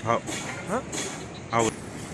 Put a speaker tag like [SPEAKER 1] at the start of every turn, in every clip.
[SPEAKER 1] हाँ हाँ हाँ।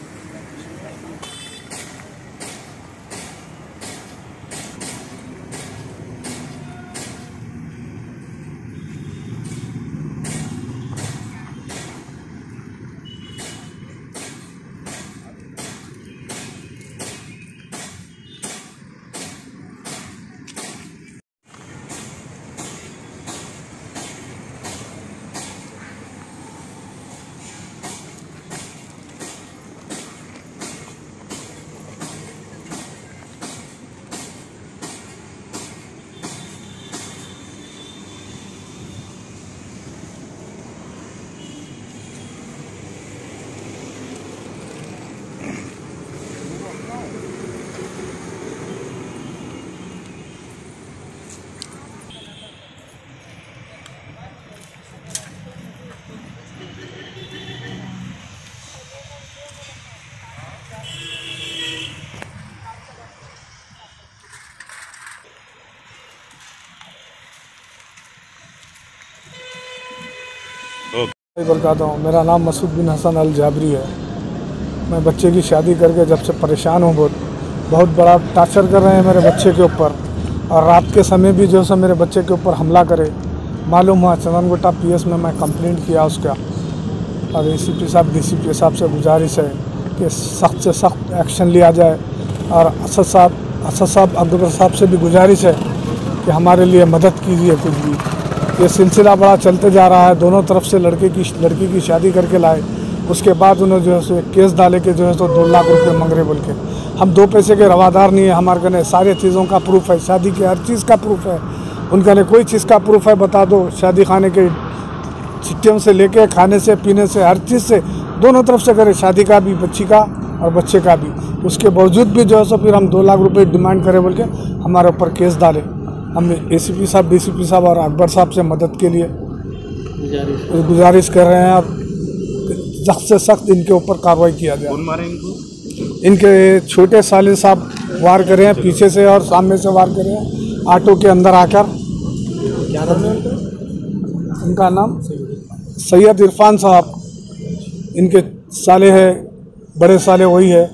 [SPEAKER 2] बताता हूँ। मेरा नाम मसूद बिन हसन अल जाबरी है। मैं बच्चे की शादी करके जब से परेशान हूँ, बहुत बड़ा टार्चर कर रहे हैं मेरे बच्चे के ऊपर, और रात के समय भी जो है मेरे बच्चे के ऊपर हमला करे। मालूम हुआ चंदनगुट्टा पीएस में मैं कंप्लेंट किया उसका, और एसीपी साहब डीसीपी साहब से गुजारिश है कि सख्त से सख्त एक्शन लिया जाए। और असद साहब अब्दुल साहब से भी गुजारिश है कि हमारे लिए मदद कीजिए कुछ भी। ये सिलसिला बड़ा चलते जा रहा है। दोनों तरफ से लड़की की शादी करके लाए, उसके बाद उन्होंने जो है सो केस डाले के जो है सो 2 लाख रुपए मांग रहे बोल के। हम 2 पैसे के रवादार नहीं है। हमारे कने सारे चीज़ों का प्रूफ है, शादी के हर चीज़ का प्रूफ है। उनका ने कोई चीज़ का प्रूफ है बता दो। शादी खाने के चिट्ठियों से लेके खाने से पीने से हर चीज़ से दोनों तरफ से करे, शादी का भी, बच्ची का और बच्चे का भी। उसके बावजूद भी जो है सो फिर हम 2 लाख रुपये डिमांड करें बोल के हमारे ऊपर केस डाले। हम एसीपी साहब डीसीपी साहब और अकबर साहब से मदद के लिए गुजारिश कर रहे हैं, और सख्त से सख्त इनके ऊपर कार्रवाई किया जाए।
[SPEAKER 1] कौन मारे इनको?
[SPEAKER 2] इनके छोटे साले साहब वार करे हैं, पीछे से और सामने से वार करे हैं, ऑटो के अंदर आकर।
[SPEAKER 3] क्या नाम है
[SPEAKER 2] इनका नाम सैयद इरफान साहब, इनके साले है, बड़े साले वही है।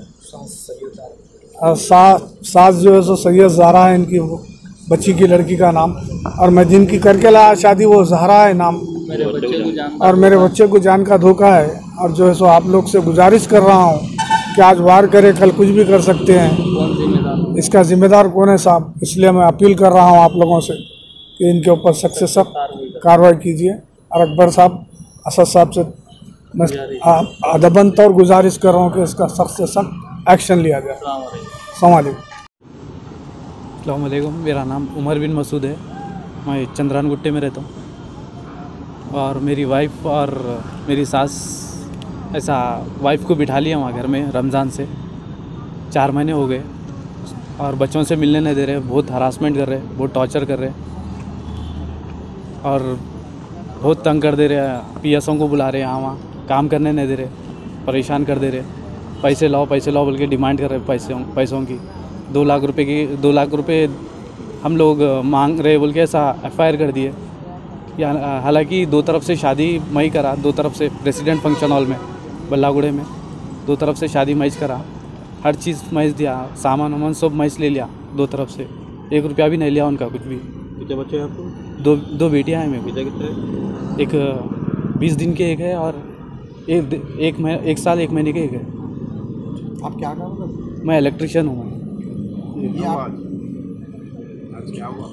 [SPEAKER 2] सास जो है सो सैयद ज़हरा है इनकी, वो बच्ची की लड़की का नाम। और मैं जिनकी करके लाया शादी वो ज़हरा है नाम, और मेरे बच्चे को जान का धोखा है। और जो है सो आप लोग से गुजारिश कर रहा हूँ कि आज वार करे, कल कुछ भी कर सकते हैं। इसका जिम्मेदार कौन है साहब? इसलिए मैं अपील कर रहा हूँ आप लोगों से कि इनके ऊपर सख्त से सख्त कार्रवाई कीजिए। और अकबर साहब, असद साहब से मैं अदबन तौर गुजारिश कर रहा हूँ कि इसका सख्त से सख्त एक्शन लिया जाए। अस्सलाम
[SPEAKER 4] वालेकुम। मेरा नाम उमर बिन मसूद है। मैं चंद्रानगुट्टे में रहता हूँ, और मेरी वाइफ और मेरी सास ऐसा वाइफ को बिठा लिया वहाँ घर में रमज़ान से 4 महीने हो गए, और बच्चों से मिलने नहीं दे रहे, बहुत हरासमेंट कर रहे, बहुत टॉर्चर कर रहे, और बहुत तंग कर दे रहे। पीएसओं को बुला रहे, यहाँ वहाँ काम करने नहीं दे रहे, परेशान कर दे रहे। पैसे लाओ बोल के डिमांड कर रहे पैसों की। 2 लाख रुपए हम लोग मांग रहे बोल के ऐसा एफआईआर कर दिए। हालांकि 2 तरफ से शादी मई करा, 2 तरफ से प्रेसिडेंट फंक्शन हॉल में बल्लागुड़े में 2 तरफ से शादी मैच करा, हर चीज़ मैच दिया, सामान वामान सब मैच ले लिया 2 तरफ से। 1 रुपया भी नहीं लिया उनका कुछ भी।
[SPEAKER 1] कितने बच्चे हैं आपको?
[SPEAKER 4] 2 बेटियाँ हैं मेरे।
[SPEAKER 1] कितने कितने?
[SPEAKER 4] एक 20 दिन के एक है, और एक साल 1 महीने के एक है।
[SPEAKER 2] आप क्या काम करते हैं?
[SPEAKER 4] मैं इलेक्ट्रिशियन हूँ।
[SPEAKER 1] आज क्या हुआ?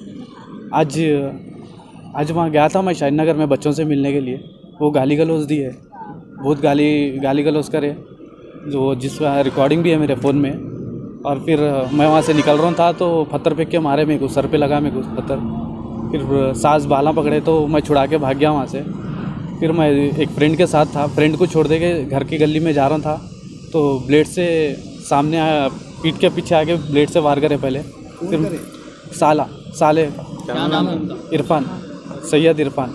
[SPEAKER 4] आज वहाँ गया था मैं शाहीन नगर में बच्चों से मिलने के लिए। वो गाली गलौज दी है, बहुत गाली गलौज करे, जो जिसका रिकॉर्डिंग भी है मेरे फ़ोन में। और फिर मैं वहाँ से निकल रहा था तो पत्थर फेंक के मारे मेरे को, सर पे लगा मेरे को पत्थर। फिर सास बाला पकड़े तो मैं छुड़ा के भाग गया वहाँ से। फिर मैं एक फ्रेंड के साथ था, फ्रेंड को छोड़ दे के घर की गली में जा रहा था तो ब्लेड से सामने आया, पीठ के पीछे आके ब्लेड से वार करे पहले। फिर साले
[SPEAKER 3] क्या नाम है उनका?
[SPEAKER 4] इरफान, सैयद इरफान।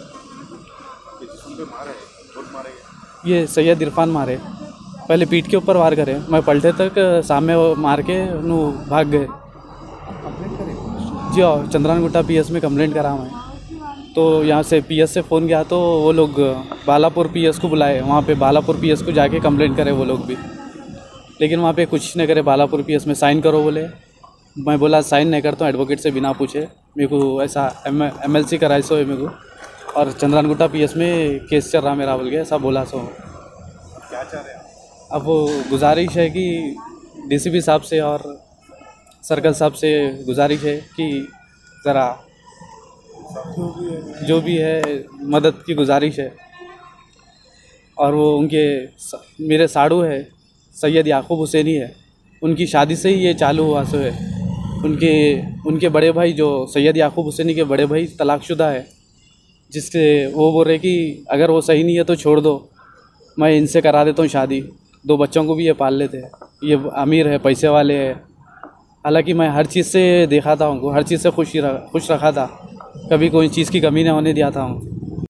[SPEAKER 4] ये सैयद इरफान मारे, पहले पीठ के ऊपर वार करे, मैं पलटे तक सामने मार के नू भाग गए। जी हाँ, चंद्रानगुट्टा पीएस में कंप्लेंट करा मैं। तो यहाँ से पीएस से फ़ोन गया तो वो लोग बालापुर पीएस को बुलाए, वहाँ पे बालापुर पीएस को जाके कंप्लेंट करे वो लोग भी, लेकिन वहाँ पे कुछ नहीं करे। बालापुर पीएस में साइन करो बोले, मैं बोला साइन नहीं करता हूँ एडवोकेट से बिना पूछे, मेरे को ऐसा MLC कराए सो है मेरे को, और चंद्रानगुट्टा पीएस में केस चल रहा मेरा बोल के ऐसा बोला सो।
[SPEAKER 1] क्या चाह रहे हैं आप?
[SPEAKER 4] अब वो गुजारिश है कि DCP साहब से और सर्कल साहब से गुजारिश है कि ज़रा जो भी है मदद की गुजारिश है। और वो मेरे साड़ू है सैयद याकूब हुसैनी है, उनकी शादी से ही ये चालू हुआ सो है। उनके बड़े भाई जो सैयद याकूब हुसैनी के बड़े भाई तलाकशुदा है, जिससे वो बोल रहे कि अगर वो सही नहीं है तो छोड़ दो, मैं इनसे करा देता हूँ शादी, 2 बच्चों को भी ये पाल लेते हैं, ये अमीर है, पैसे वाले हैं। हालांकि मैं हर चीज़ से देखा था उनको, हर चीज़ से खुश रखा था, कभी कोई चीज़ की कमी नहीं होने दिया था उनको।